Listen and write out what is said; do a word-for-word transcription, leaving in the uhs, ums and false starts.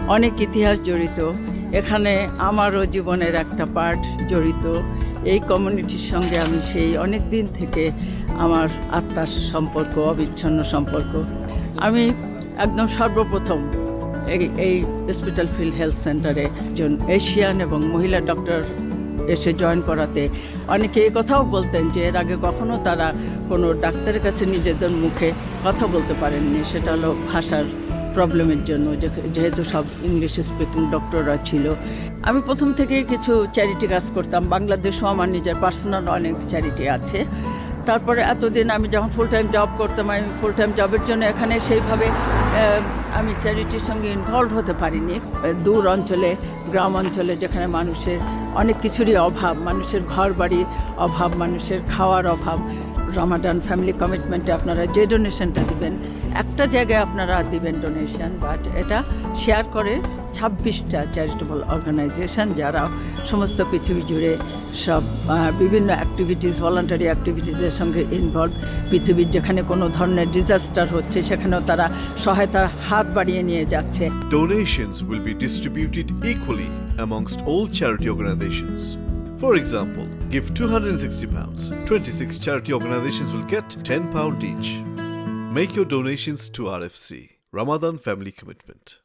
অনেক ইতিহাস জড়িত। এখানে আমারও জীবনের একটা পার্ট জড়িত। এই কমিউনিটির সঙ্গে আমি সেই অনেক দিন থেকে আমার আত্মার সম্পর্ক, অবিচ্ছিন্ন সম্পর্ক। আমি একদম সর্বপ্রথম এই এই স্পিটালফিল্ড হেলথ সেন্টারে একজন এশিয়ান এবং মহিলা ডক্টর এসে জয়েন করাতে অনেকে এই কথাও বলতেন যে এর আগে কখনো তারা কোনো ডাক্তারের কাছে নিজেদের মুখে কথা বলতে পারেননি। সেটা হলো ভাষার প্রবলেমের জন্য, যেহেতু সব ইংলিশ স্পিকিং ডক্টররা ছিল। আমি প্রথম থেকেই কিছু চ্যারিটি কাজ করতাম। বাংলাদেশেও আমার নিজের পার্সোনাল অনেক চ্যারিটি আছে। তারপরে এতদিন আমি যখন ফুল টাইম জব করতাম, আমি ফুল টাইম জবের জন্য এখানে সেইভাবে আমি চ্যারিটির সঙ্গে ইনভলভ হতে পারিনি। দূর অঞ্চলে, গ্রাম অঞ্চলে যেখানে মানুষের অনেক কিছুরই অভাব, মানুষের ঘর বাড়ির অভাব, মানুষের খাওয়ার অভাব। রমাদান ফ্যামিলি কমিটমেন্টে আপনারা যে ডোনেশনটা দিবেন, একটা জায়গায় আপনারা দিবেন ডোনেশন, বাট এটা শেয়ার করে ছাব্বিশটা চ্যারিটেবল অর্গানাইজেশন, যারা সমস্ত পৃথিবী জুড়ে সব বিভিন্ন অ্যাক্টিভিটিস, ভলান্টারি অ্যাক্টিভিটিসের সঙ্গে ইনভলভ। পৃথিবীর যেখানে কোনো ধরনের ডিজাস্টার হচ্ছে সেখানেও তারা সহায়তার হাত বাড়িয়ে নিয়ে যাচ্ছে। Donations will be distributed equally amongst all charity organizations. For example, give two hundred sixty pounds. twenty-six charity organizations will get ten pounds each. Make your donations to R F C, Ramadan Family Commitment.